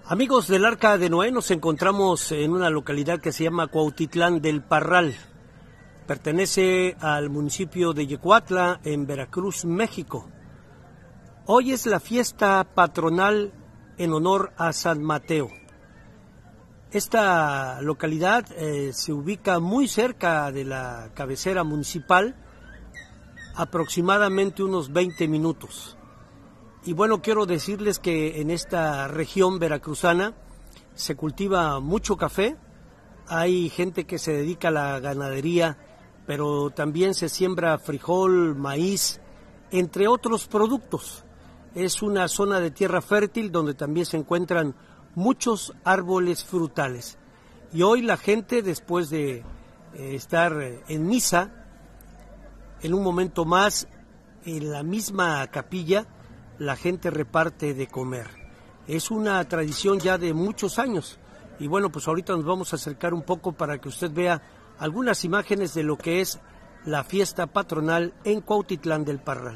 Amigos del Arca de Noé, nos encontramos en una localidad que se llama Cuautitlán del Parral. Pertenece al municipio de Yecuatla, en Veracruz, México. Hoy es la fiesta patronal en honor a San Mateo. Esta localidad se ubica muy cerca de la cabecera municipal, aproximadamente unos 20 minutos. Y bueno, quiero decirles que en esta región veracruzana se cultiva mucho café, hay gente que se dedica a la ganadería, pero también se siembra frijol, maíz, entre otros productos. Es una zona de tierra fértil donde también se encuentran muchos árboles frutales. Y hoy la gente, después de estar en misa, en un momento más, en la misma capilla, la gente reparte de comer. Es una tradición ya de muchos años. Y bueno, pues ahorita nos vamos a acercar un poco para que usted vea algunas imágenes de lo que es la fiesta patronal en Cuautitlán del Parral.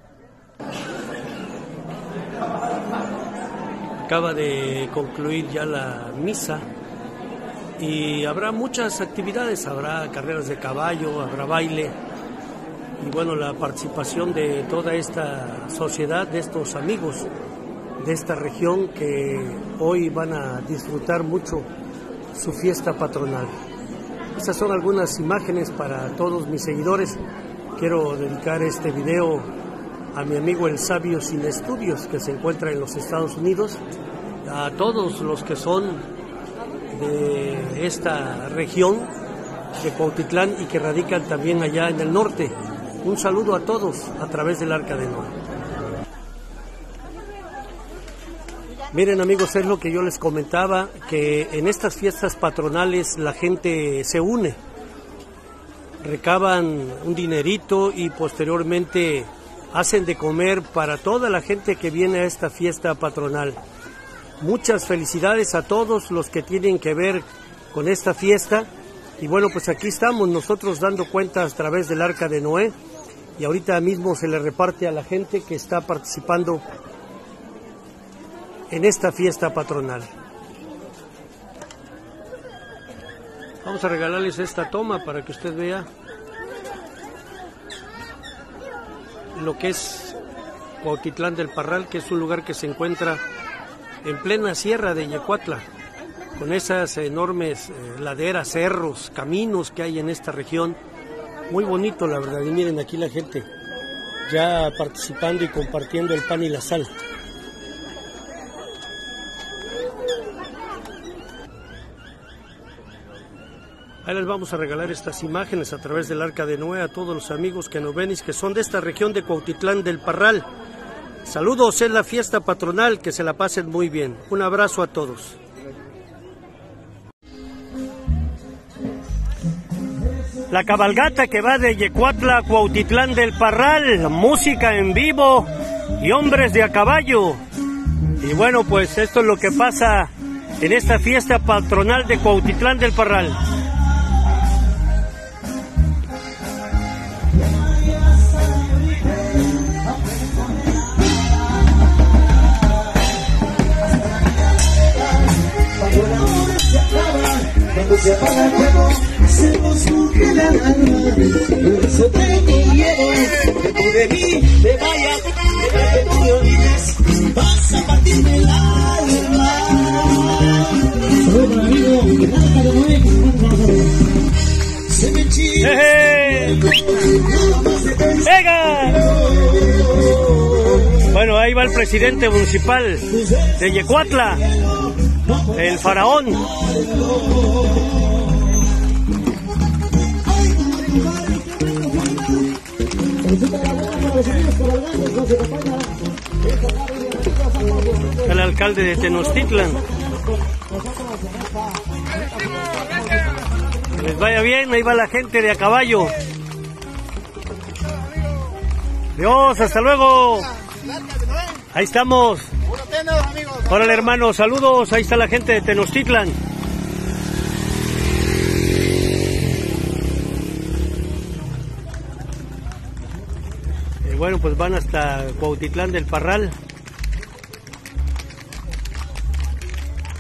Acaba de concluir ya la misa y habrá muchas actividades, habrá carreras de caballo, habrá baile y bueno, la participación de toda esta sociedad, de estos amigos de esta región que hoy van a disfrutar mucho su fiesta patronal. Estas son algunas imágenes para todos mis seguidores. Quiero dedicar este video a mi amigo el Sabio Sin Estudios, que se encuentra en los Estados Unidos, a todos los que son de esta región de Cuautitlán y que radican también allá en el norte. Un saludo a todos a través del Arca de Noé. Miren amigos, es lo que yo les comentaba, que en estas fiestas patronales la gente se une, recaban un dinerito y posteriormente hacen de comer para toda la gente que viene a esta fiesta patronal. Muchas felicidades a todos los que tienen que ver con esta fiesta. Y bueno, pues aquí estamos nosotros dando cuenta a través del Arca de Noé. Y ahorita mismo se le reparte a la gente que está participando en esta fiesta patronal. Vamos a regalarles esta toma para que usted vea lo que es Cuautitlán del Parral, que es un lugar que se encuentra en plena sierra de Yecuatla, con esas enormes laderas, cerros, caminos que hay en esta región. Muy bonito, la verdad. Y miren aquí la gente ya participando y compartiendo el pan y la sal. Ahí les vamos a regalar estas imágenes a través del Arca de Noé a todos los amigos que nos ven y que son de esta región de Cuautitlán del Parral. Saludos, es la fiesta patronal, que se la pasen muy bien. Un abrazo a todos. La cabalgata que va de Yecuatla a Cuautitlán del Parral, música en vivo y hombres de a caballo. Y bueno, pues esto es lo que pasa en esta fiesta patronal de Cuautitlán del Parral. Cuando se apaga el fuego, se nos congela el alma. Por eso te niego que tú de mí te vayas, que tú me olvides, vas a partirme el alma. Saludos amigo, el Arca de Noé. Se me china. ¡Venga! Bueno, ahí va el presidente municipal de Yecuatla, el faraón. El alcalde de Tenochtitlan. Que les vaya bien, ahí va la gente de a caballo. Dios, hasta luego. Ahí estamos. Órale hermano, saludos, ahí está la gente de Tenochtitlan. Bueno, pues van hasta Cuautitlán del Parral.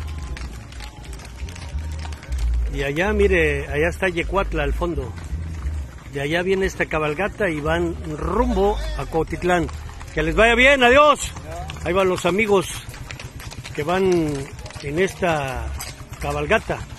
Y allá, mire, allá está Yecuatla al fondo. De allá viene esta cabalgata y van rumbo a Cuautitlán. Que les vaya bien, adiós. Ahí van los amigos que van en esta cabalgata.